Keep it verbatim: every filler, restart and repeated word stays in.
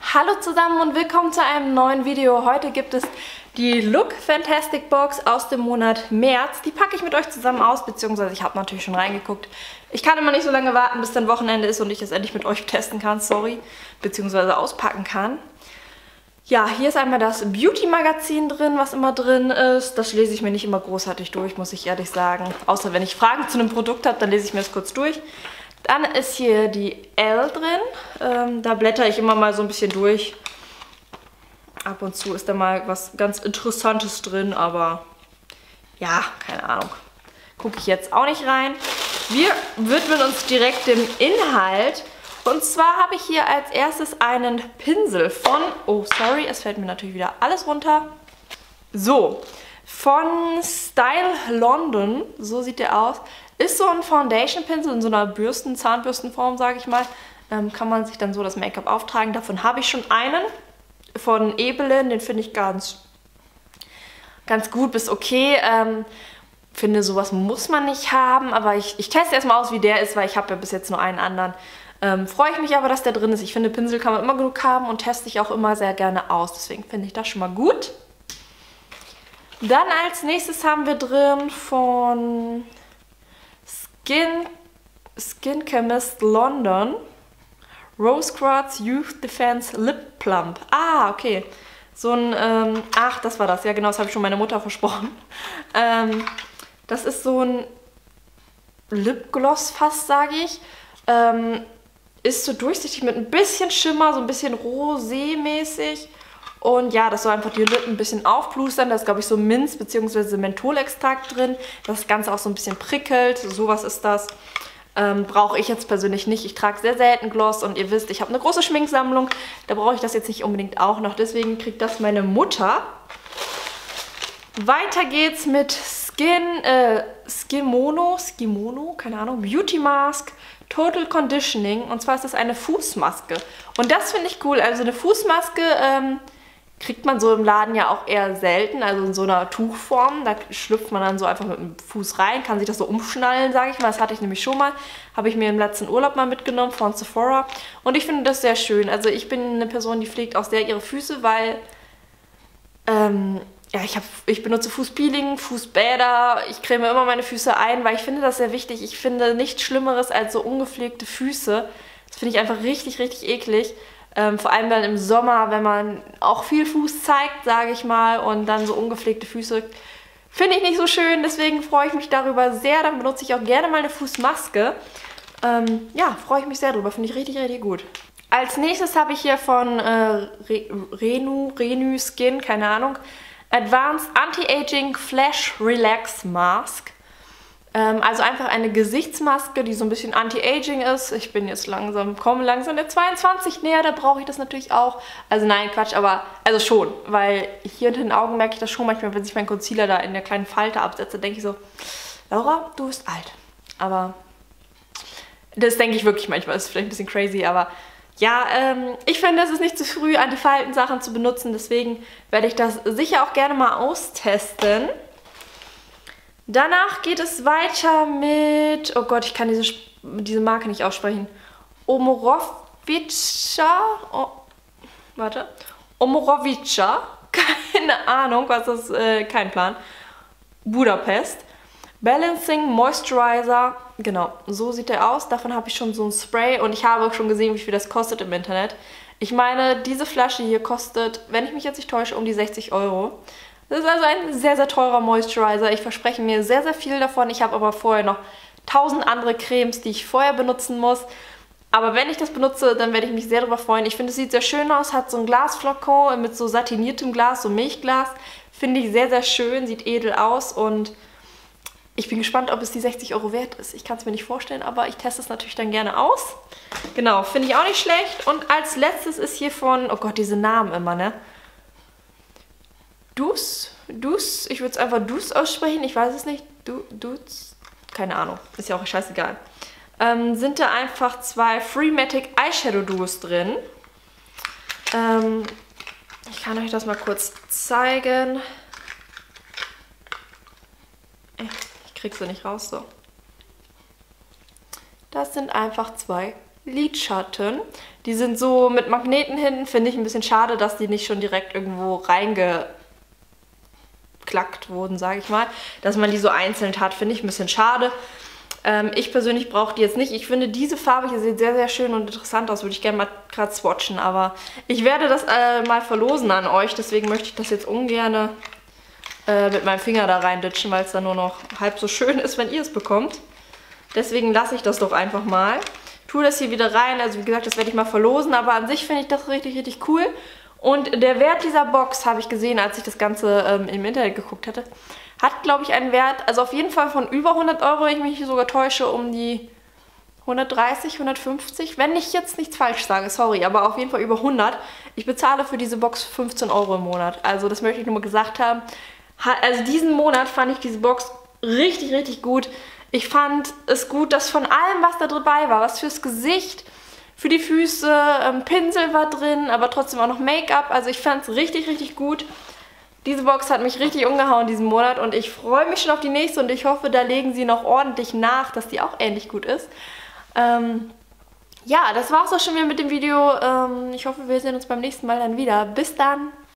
Hallo zusammen und willkommen zu einem neuen Video. Heute gibt es die Look Fantastic Box aus dem Monat März. Die packe ich mit euch zusammen aus, beziehungsweise ich habe natürlich schon reingeguckt. Ich kann immer nicht so lange warten, bis dann Wochenende ist und ich es endlich mit euch testen kann, sorry, beziehungsweise auspacken kann. Ja, hier ist einmal das Beauty-Magazin drin, was immer drin ist. Das lese ich mir nicht immer großartig durch, muss ich ehrlich sagen. Außer wenn ich Fragen zu einem Produkt habe, dann lese ich mir das kurz durch. Dann ist hier die Elle drin. Ähm, da blätter ich immer mal so ein bisschen durch. Ab und zu ist da mal was ganz Interessantes drin, aber ja, keine Ahnung. Gucke ich jetzt auch nicht rein. Wir widmen uns direkt dem Inhalt. Und zwar habe ich hier als erstes einen Pinsel von, oh sorry, es fällt mir natürlich wieder alles runter. So, von Style London, so sieht der aus. Ist so ein Foundation-Pinsel in so einer Bürsten-, Zahnbürstenform, sage ich mal. Ähm, kann man sich dann so das Make-up auftragen. Davon habe ich schon einen von Ebelin, den finde ich ganz, ganz gut bis okay. Ähm, finde, sowas muss man nicht haben, aber ich, ich teste erstmal aus, wie der ist, weil ich habe ja bis jetzt nur einen anderen. Ähm, freue ich mich aber, dass der drin ist. Ich finde, Pinsel kann man immer genug haben und teste ich auch immer sehr gerne aus. Deswegen finde ich das schon mal gut. Dann als nächstes haben wir drin von Skin, Skin Chemist London Rose Quartz Youth Defense Lip Plump. Ah, okay. So ein, ähm, ach, das war das. Ja, genau, das habe ich schon meiner Mutter versprochen. Ähm, das ist so ein Lipgloss fast, sage ich. Ähm, ist so durchsichtig mit ein bisschen Schimmer, so ein bisschen rosé-mäßig. Und ja, das soll einfach die Lippen ein bisschen aufplustern. Da ist, glaube ich, so Minz- bzw. Mentholextrakt drin. Das Ganze auch so ein bisschen prickelt. Sowas ist das. Ähm, brauche ich jetzt persönlich nicht. Ich trage sehr selten Gloss und ihr wisst, ich habe eine große Schminksammlung. Da brauche ich das jetzt nicht unbedingt auch noch. Deswegen kriegt das meine Mutter. Weiter geht's mit Skin, äh, Skimono, Skimono, keine Ahnung, Beauty Mask Total Conditioning. Und zwar ist das eine Fußmaske. Und das finde ich cool. Also eine Fußmaske, ähm, kriegt man so im Laden ja auch eher selten, also in so einer Tuchform. Da schlüpft man dann so einfach mit dem Fuß rein, kann sich das so umschnallen, sage ich mal. Das hatte ich nämlich schon mal. Habe ich mir im letzten Urlaub mal mitgenommen von Sephora. Und ich finde das sehr schön. Also ich bin eine Person, die pflegt auch sehr ihre Füße, weil ähm, ja, ich, hab, ich benutze Fußpeeling, Fußbäder. Ich creme immer meine Füße ein, weil ich finde das sehr wichtig. Ich finde nichts Schlimmeres als so ungepflegte Füße. Das finde ich einfach richtig, richtig eklig. Ähm, vor allem dann im Sommer, wenn man auch viel Fuß zeigt, sage ich mal, und dann so ungepflegte Füße, finde ich nicht so schön. Deswegen freue ich mich darüber sehr. Dann benutze ich auch gerne mal eine Fußmaske. Ähm, ja, freue ich mich sehr drüber. Finde ich richtig, richtig gut. Als nächstes habe ich hier von äh, Re Renu, Renu Skin, keine Ahnung, Advanced Anti-Aging Flash Relax Mask. Also einfach eine Gesichtsmaske, die so ein bisschen Anti-Aging ist. Ich bin jetzt langsam, komme langsam der zweiundzwanzig näher, da brauche ich das natürlich auch. Also nein, Quatsch, aber also schon, weil hier unter den Augen merke ich das schon manchmal, wenn sich mein Concealer da in der kleinen Falte absetze, denke ich so, Laura, du bist alt. Aber das denke ich wirklich manchmal, ist vielleicht ein bisschen crazy, aber ja, ähm, ich finde, es ist nicht zu früh, Anti-Falten-Sachen zu benutzen, deswegen werde ich das sicher auch gerne mal austesten. Danach geht es weiter mit, oh Gott, ich kann diese, diese Marke nicht aussprechen. Omorovica, oh, warte, Omorovica, keine Ahnung, was das, äh, kein Plan. Budapest. Balancing Moisturizer, genau, so sieht der aus. Davon habe ich schon so ein Spray und ich habe schon gesehen, wie viel das kostet im Internet. Ich meine, diese Flasche hier kostet, wenn ich mich jetzt nicht täusche, um die sechzig Euro. Das ist also ein sehr, sehr teurer Moisturizer. Ich verspreche mir sehr, sehr viel davon. Ich habe aber vorher noch tausend andere Cremes, die ich vorher benutzen muss. Aber wenn ich das benutze, dann werde ich mich sehr darüber freuen. Ich finde, es sieht sehr schön aus. Hat so ein Glasflakon mit so satiniertem Glas, so Milchglas. Finde ich sehr, sehr schön. Sieht edel aus und ich bin gespannt, ob es die sechzig Euro wert ist. Ich kann es mir nicht vorstellen, aber ich teste es natürlich dann gerne aus. Genau, finde ich auch nicht schlecht. Und als letztes ist hier von, oh Gott, diese Namen immer, ne? Dus, Dus, ich würde es einfach Dus aussprechen, ich weiß es nicht. Du, Dus, keine Ahnung, ist ja auch scheißegal. Ähm, sind da einfach zwei Freematic Eyeshadow Duos drin. Ähm, ich kann euch das mal kurz zeigen. Ich krieg sie nicht raus, so. Das sind einfach zwei Lidschatten. Die sind so mit Magneten hinten, finde ich ein bisschen schade, dass die nicht schon direkt irgendwo reingeklackt wurden, sage ich mal. Dass man die so einzeln hat, finde ich ein bisschen schade. Ähm, ich persönlich brauche die jetzt nicht. Ich finde diese Farbe hier sieht sehr, sehr schön und interessant aus. Würde ich gerne mal gerade swatchen, aber ich werde das äh, mal verlosen an euch. Deswegen möchte ich das jetzt ungern äh, mit meinem Finger da reinditschen, weil es dann nur noch halb so schön ist, wenn ihr es bekommt. Deswegen lasse ich das doch einfach mal. Tue das hier wieder rein. Also wie gesagt, das werde ich mal verlosen. Aber an sich finde ich das richtig, richtig cool. Und der Wert dieser Box, habe ich gesehen, als ich das Ganze ähm, im Internet geguckt hatte, hat, glaube ich, einen Wert, also auf jeden Fall von über hundert Euro, wenn ich mich sogar täusche, um die hundertdreißig, hundertfünfzig. Wenn ich jetzt nichts falsch sage, sorry, aber auf jeden Fall über hundert. Ich bezahle für diese Box fünfzehn Euro im Monat. Also das möchte ich nur mal gesagt haben. Also diesen Monat fand ich diese Box richtig, richtig gut. Ich fand es gut, dass von allem, was da dabei war, was fürs Gesicht, für die Füße, ähm, Pinsel war drin, aber trotzdem auch noch Make-up. Also ich fand es richtig, richtig gut. Diese Box hat mich richtig umgehauen diesen Monat und ich freue mich schon auf die nächste und ich hoffe, da legen sie noch ordentlich nach, dass die auch ähnlich gut ist. Ähm, ja, das war's auch schon wieder mit dem Video. Ähm, ich hoffe, wir sehen uns beim nächsten Mal dann wieder. Bis dann!